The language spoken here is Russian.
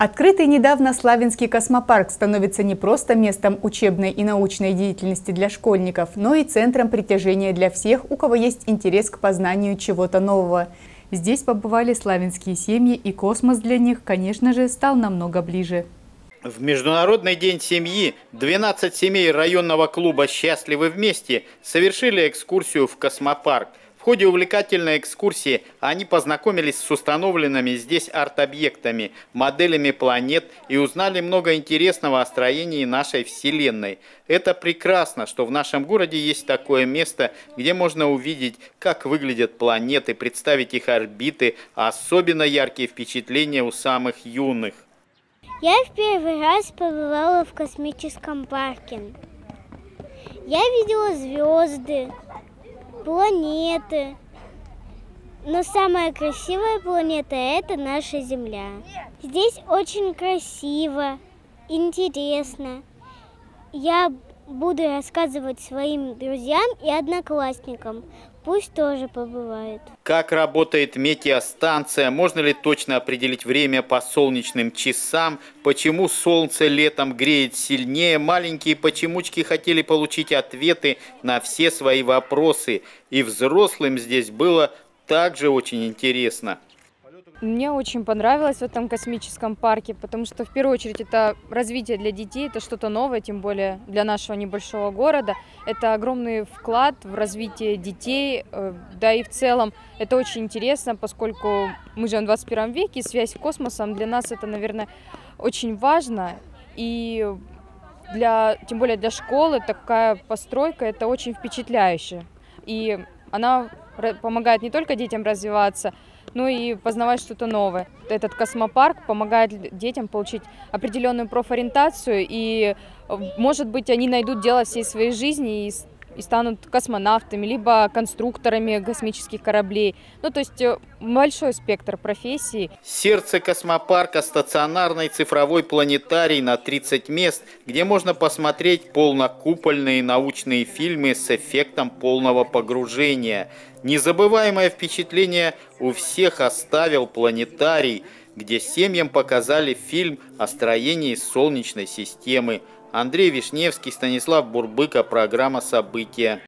Открытый недавно Славянский космопарк становится не просто местом учебной и научной деятельности для школьников, но и центром притяжения для всех, у кого есть интерес к познанию чего-то нового. Здесь побывали славянские семьи, и космос для них, конечно же, стал намного ближе. В Международный день семьи 12 семей районного клуба «Счастливы вместе» совершили экскурсию в космопарк. В ходе увлекательной экскурсии они познакомились с установленными здесь арт-объектами, моделями планет и узнали много интересного о строении нашей Вселенной. Это прекрасно, что в нашем городе есть такое место, где можно увидеть, как выглядят планеты, представить их орбиты, а особенно яркие впечатления у самых юных. Я в первый раз побывала в космическом парке. Я видела звезды, планеты. Но самая красивая планета – это наша Земля. Здесь очень красиво, интересно. Я буду рассказывать своим друзьям и одноклассникам. Пусть тоже побывают. Как работает метеостанция? Можно ли точно определить время по солнечным часам? Почему солнце летом греет сильнее? Маленькие почемучки хотели получить ответы на все свои вопросы. И взрослым здесь было также очень интересно. Мне очень понравилось в этом космическом парке, потому что в первую очередь это развитие для детей, это что-то новое, тем более для нашего небольшого города. Это огромный вклад в развитие детей, да и в целом это очень интересно, поскольку мы живем в 21 веке, и связь с космосом для нас это, наверное, очень важно. И тем более для школы такая постройка это очень впечатляюще. И она помогает не только детям развиваться, но и познавать что-то новое. Этот космопарк помогает детям получить определенную профориентацию, и, может быть, они найдут дело всей своей жизни и станут космонавтами, либо конструкторами космических кораблей. Ну, то есть большой спектр профессий. Сердце космопарка – стационарный цифровой планетарий на 30 мест, где можно посмотреть полнокупольные научные фильмы с эффектом полного погружения. Незабываемое впечатление у всех оставил планетарий, где семьям показали фильм о строении Солнечной системы. Андрей Вишневский, Станислав Бурбыка, программа «События».